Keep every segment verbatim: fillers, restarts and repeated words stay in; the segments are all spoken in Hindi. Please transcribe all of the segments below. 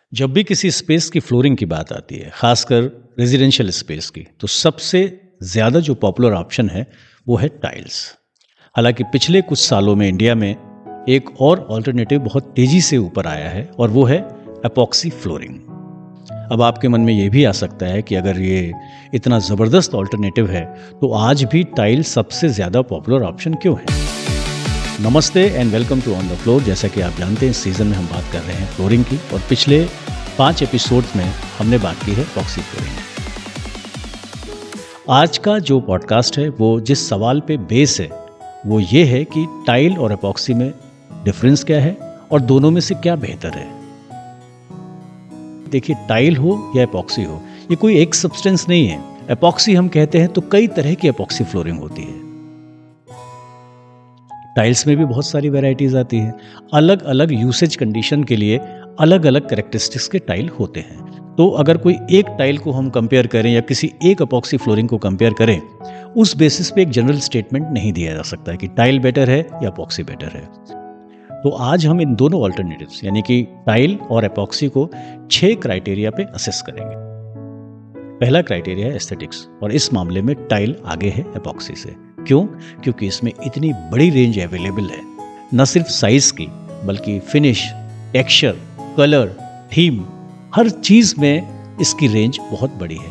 जब भी किसी स्पेस की फ्लोरिंग की बात आती है, खासकर रेजिडेंशियल स्पेस की, तो सबसे ज़्यादा जो पॉपुलर ऑप्शन है वो है टाइल्स। हालांकि पिछले कुछ सालों में इंडिया में एक और ऑल्टरनेटिव बहुत तेज़ी से ऊपर आया है और वो है एपॉक्सी फ्लोरिंग। अब आपके मन में ये भी आ सकता है कि अगर ये इतना ज़बरदस्त ऑल्टरनेटिव है तो आज भी टाइल सबसे ज़्यादा पॉपुलर ऑप्शन क्यों है। नमस्ते and welcome to on the floor. जैसा कि आप जानते हैं, इस सीज़न में हम बात कर रहे हैं फ्लोरिंग की और पिछले पाँच एपिसोड्स में हमने बात की है एपॉक्सी फ्लोरिंग। आज का जो पॉडकास्ट है वो जिस सवाल पे बेस है वो ये है कि टाइल और एपॉक्सी में डिफरेंस क्या है और दोनों में से क्या बेहतर है। देखिए, टाइल हो या एपॉक्सी हो, ये कोई एक सब्सटेंस नहीं है। एपॉक्सी हम कहते हैं तो कई तरह की एपॉक्सी फ्लोरिंग होती है। टाइल्स में भी बहुत सारी वैरायटीज आती हैं। अलग अलग यूसेज कंडीशन के लिए अलग अलग कैरेक्टरिस्टिक्स के टाइल होते हैं। तो अगर कोई एक टाइल को हम कंपेयर करें या किसी एक एपॉक्सी फ्लोरिंग को कंपेयर करें, उस बेसिस पे एक जनरल स्टेटमेंट नहीं दिया जा सकता है कि टाइल बेटर है या एपॉक्सी बेटर है। तो आज हम इन दोनों ऑल्टरनेटिव्स यानी कि टाइल और एपॉक्सी को छह क्राइटेरिया पे असेस करेंगे। पहला क्राइटेरिया है एस्थेटिक्स, और इस मामले में टाइल आगे है एपॉक्सी से। क्यों? क्योंकि इसमें इतनी बड़ी रेंज अवेलेबल है, न सिर्फ साइज की बल्कि फिनिश, टेक्सचर, कलर, थीम, हर चीज में इसकी रेंज बहुत बड़ी है।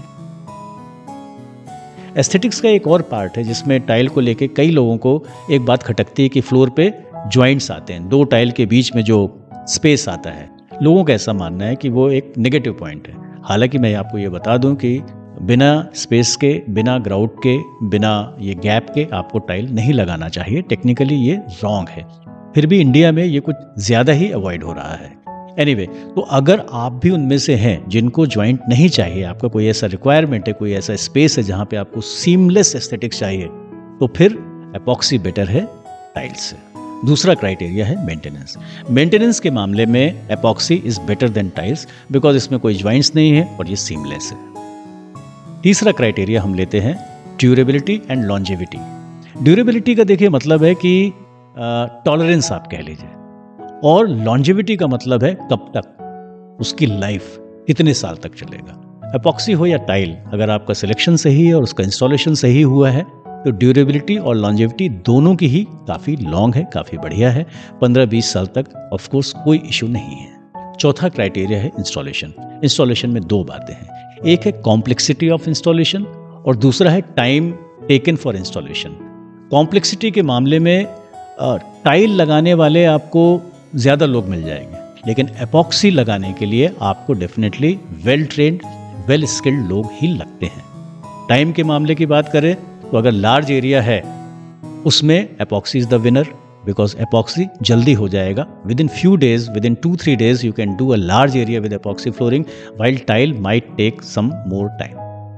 एस्थेटिक्स का एक और पार्ट है जिसमें टाइल को लेके कई लोगों को एक बात खटकती है कि फ्लोर पे जॉइंट्स आते हैं, दो टाइल के बीच में जो स्पेस आता है। लोगों का ऐसा मानना है कि वो एक नेगेटिव पॉइंट है। हालांकि मैं आपको ये बता दूं कि बिना स्पेस के, बिना ग्राउट के, बिना ये गैप के आपको टाइल नहीं लगाना चाहिए। टेक्निकली ये रॉन्ग है, फिर भी इंडिया में ये कुछ ज़्यादा ही अवॉइड हो रहा है। एनीवे anyway, तो अगर आप भी उनमें से हैं जिनको जॉइंट नहीं चाहिए, आपका कोई ऐसा रिक्वायरमेंट है, कोई ऐसा स्पेस है जहाँ पे आपको सीमलेस एस्थेटिक्स चाहिए, तो फिर एपॉक्सी बेटर है टाइल्स से। दूसरा क्राइटेरिया है मेंटेनेंस। मेंटेनेंस के मामले में epoxy is better than tiles because इसमें कोई जॉइंट्स नहीं है और ये सीमलेस है। तीसरा क्राइटेरिया हम लेते हैं ड्यूरेबिलिटी एंड लॉन्जेविटी। ड्यूरेबिलिटी का देखिए मतलब है कि टॉलरेंस आप कह लीजिए, और लॉन्जेविटी का मतलब है कब तक, उसकी लाइफ कितने साल तक चलेगा। एपॉक्सी हो या टाइल, अगर आपका सिलेक्शन सही है और उसका इंस्टॉलेशन सही हुआ है तो ड्यूरेबिलिटी और लॉन्जेविटी दोनों की ही काफ़ी लॉन्ग है, काफ़ी बढ़िया है। पंद्रह बीस साल तक ऑफ कोर्स कोई इशू नहीं है। चौथा क्राइटेरिया है इंस्टॉलेशन। इंस्टॉलेशन में दो बातें हैं, एक है कॉम्प्लेक्सिटी ऑफ इंस्टॉलेशन और दूसरा है time taken for installation. Complexity के मामले में टाइल लगाने वाले आपको ज़्यादा लोग मिल जाएंगे, लेकिन एपॉक्सी लगाने के लिए आपको definitely well trained, well skilled लोग ही लगते हैं। टाइम के मामले की बात करें तो अगर लार्ज एरिया है उसमें epoxy is the winner because epoxy जल्दी हो जाएगा। Within few days, within two three days you can do a large area with epoxy flooring, while tile might take some more time.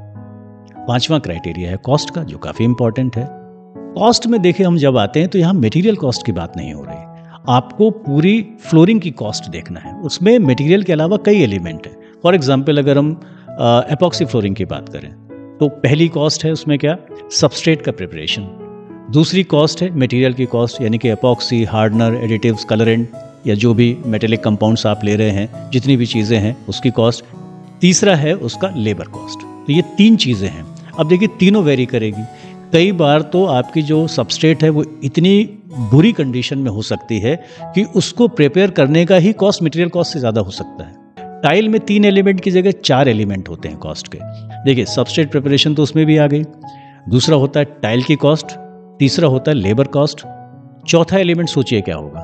पांचवा क्राइटेरिया है कॉस्ट का, जो काफी इंपॉर्टेंट है। कॉस्ट में देखिए, हम जब आते हैं तो यहाँ मटेरियल कॉस्ट की बात नहीं हो रही, आपको पूरी फ्लोरिंग की कॉस्ट देखना है। उसमें मटेरियल के अलावा कई एलिमेंट है। फॉर एग्जाम्पल, अगर हम एपॉक्सी फ्लोरिंग की बात करें तो पहली कॉस्ट है उसमें क्या, सबस्ट्रेट का प्रिपरेशन। दूसरी कॉस्ट है मटेरियल की कॉस्ट, यानी कि एपॉक्सी, हार्डनर, एडिटिव्स, कलरेंट या जो भी मेटेलिक कंपाउंड्स आप ले रहे हैं, जितनी भी चीज़ें हैं उसकी कॉस्ट। तीसरा है उसका लेबर कॉस्ट। तो ये तीन चीज़ें हैं। अब देखिए, तीनों वेरी करेगी। कई बार तो आपकी जो सबस्ट्रेट है वो इतनी बुरी कंडीशन में हो सकती है कि उसको प्रिपेयर करने का ही कॉस्ट मटेरियल कॉस्ट से ज़्यादा हो सकता है। टाइल में तीन एलिमेंट की जगह चार एलिमेंट होते हैं कॉस्ट के। देखिए, सबस्ट्रेट प्रिपरेशन तो उसमें भी आ गई, दूसरा होता है टाइल की कॉस्ट, तीसरा होता है लेबर कॉस्ट, चौथा एलिमेंट सोचिए क्या होगा।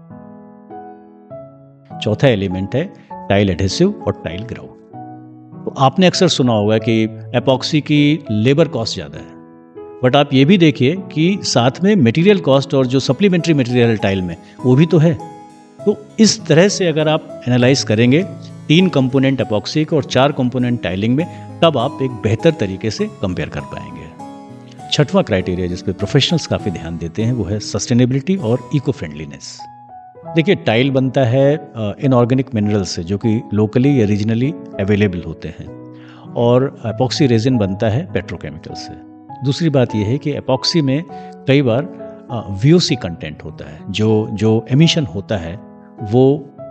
चौथा एलिमेंट है टाइल एडहेसिव और टाइल ग्राउट। तो आपने अक्सर सुना होगा कि एपॉक्सी की लेबर कॉस्ट ज़्यादा है, बट आप ये भी देखिए कि साथ में मटेरियल कॉस्ट और जो सप्लीमेंट्री मटेरियल टाइल में वो भी तो है। तो इस तरह से अगर आप एनालाइज करेंगे तीन कंपोनेंट एपॉक्सी और चार कंपोनेंट टाइलिंग में, तब आप एक बेहतर तरीके से कंपेयर कर पाएंगे। छठवां क्राइटेरिया जिस पे प्रोफेशनल्स काफ़ी ध्यान देते हैं वो है सस्टेनेबिलिटी और इको फ्रेंडलीनेस। देखिए, टाइल बनता है इनऑर्गेनिक मिनरल्स से जो कि लोकली या रीजनली अवेलेबल होते हैं, और एपॉक्सी रेजिन बनता है पेट्रोकेमिकल से। दूसरी बात यह है कि एपॉक्सी में कई बार वी ओ सी कंटेंट होता है, जो जो एमिशन होता है वो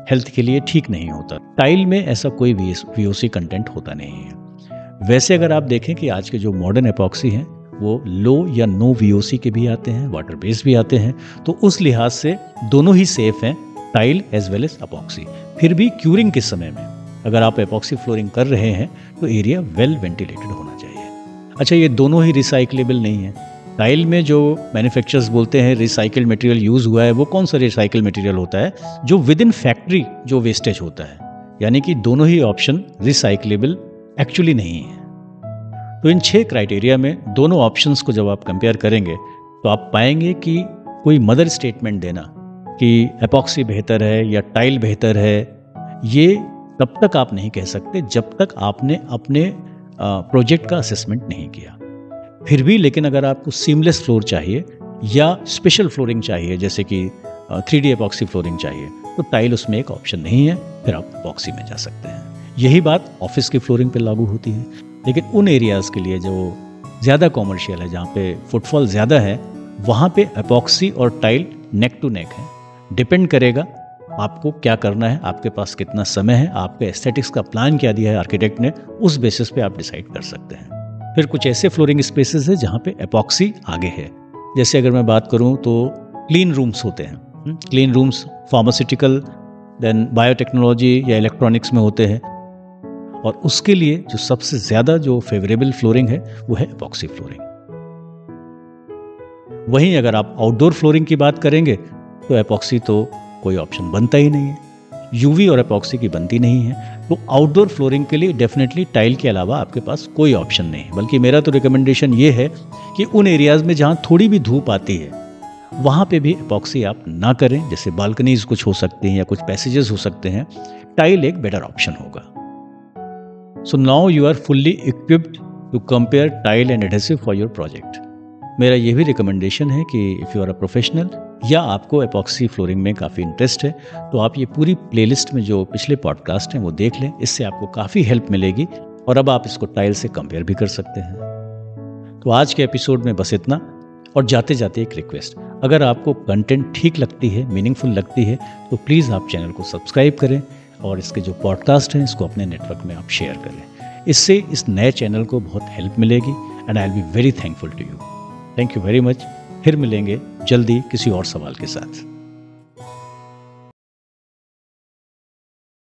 हेल्थ के लिए ठीक नहीं होता। टाइल में ऐसा कोई वीओसी कंटेंट होता नहीं है। वैसे अगर आप देखें कि आज के जो मॉडर्न एपॉक्सी हैं वो लो या नो वीओसी के भी आते हैं, वाटर बेस भी आते हैं, तो उस लिहाज से दोनों ही सेफ हैं, tile as well as epoxy. फिर भी क्यूरिंग के समय में अगर आप एपॉक्सी फ्लोरिंग कर रहे हैं तो एरिया वेल वेंटिलेटेड होना चाहिए। अच्छा, ये दोनों ही रिसाइकलेबल नहीं है। टाइल में जो मैन्युफैक्चरर्स बोलते हैं रिसाइकल्ड मटेरियल यूज़ हुआ है, वो कौन सा रिसाइकल मटेरियल होता है? जो विद इन फैक्ट्री जो वेस्टेज होता है, यानी कि दोनों ही ऑप्शन रिसाइकलेबल एक्चुअली नहीं है। तो इन छह क्राइटेरिया में दोनों ऑप्शंस को जब आप कंपेयर करेंगे तो आप पाएंगे कि कोई मदर स्टेटमेंट देना कि एपॉक्सी बेहतर है या टाइल बेहतर है, ये तब तक आप नहीं कह सकते जब तक आपने अपने प्रोजेक्ट का असेसमेंट नहीं किया। फिर भी लेकिन अगर आपको सीमलेस फ्लोर चाहिए या स्पेशल फ्लोरिंग चाहिए, जैसे कि थ्री डी एपॉक्सी फ्लोरिंग चाहिए, तो टाइल उसमें एक ऑप्शन नहीं है, फिर आप एपॉक्सी में जा सकते हैं। यही बात ऑफिस की फ्लोरिंग पे लागू होती है। लेकिन उन एरियाज़ के लिए जो ज़्यादा कॉमर्शियल है, जहाँ पे फुटफॉल ज़्यादा है, वहाँ पे एपॉक्सी और टाइल नेक टू नेक है। डिपेंड करेगा आपको क्या करना है, आपके पास कितना समय है, आपके एस्थेटिक्स का प्लान क्या दिया है आर्किटेक्ट ने, उस बेसिस पे आप डिसाइड कर सकते हैं। फिर कुछ ऐसे फ्लोरिंग स्पेसेस है जहाँ पे एपॉक्सी आगे है। जैसे अगर मैं बात करूँ तो क्लीन रूम्स होते हैं। Clean rooms pharmaceutical, then biotechnology या इलेक्ट्रॉनिक्स में होते हैं, और उसके लिए जो सबसे ज़्यादा जो फेवरेबल फ्लोरिंग है वो है एपॉक्सी फ्लोरिंग। वहीं अगर आप आउटडोर फ्लोरिंग की बात करेंगे तो एपॉक्सी तो कोई ऑप्शन बनता ही नहीं है, यूवी और एपॉक्सी की बनती नहीं है। तो आउटडोर फ्लोरिंग के लिए डेफिनेटली टाइल के अलावा आपके पास कोई ऑप्शन नहीं है। बल्कि मेरा तो रिकमेंडेशन ये है कि उन एरियाज़ में जहाँ थोड़ी भी धूप आती है वहाँ पे भी एपॉक्सी आप ना करें। जैसे बालकनीज कुछ हो सकती हैं या कुछ पैसेजेस हो सकते हैं, टाइल एक बेटर ऑप्शन होगा। So now you are fully equipped to compare tile and adhesive for your project. मेरा ये भी रिकमेंडेशन है कि if you are a professional या आपको एपॉक्सी फ्लोरिंग में काफ़ी इंटरेस्ट है, तो आप ये पूरी प्लेलिस्ट में जो पिछले पॉडकास्ट हैं वो देख लें। इससे आपको काफ़ी हेल्प मिलेगी और अब आप इसको टाइल से कंपेयर भी कर सकते हैं। तो आज के एपिसोड में बस इतना। और जाते जाते एक रिक्वेस्ट, अगर आपको कंटेंट ठीक लगती है, मीनिंगफुल लगती है, तो प्लीज़ आप चैनल को सब्सक्राइब करें और इसके जो पॉडकास्ट हैं इसको अपने नेटवर्क में आप शेयर करें। इससे इस नए चैनल को बहुत हेल्प मिलेगी and I will be very thankful to you. Thank you very much. फिर मिलेंगे जल्दी किसी और सवाल के साथ।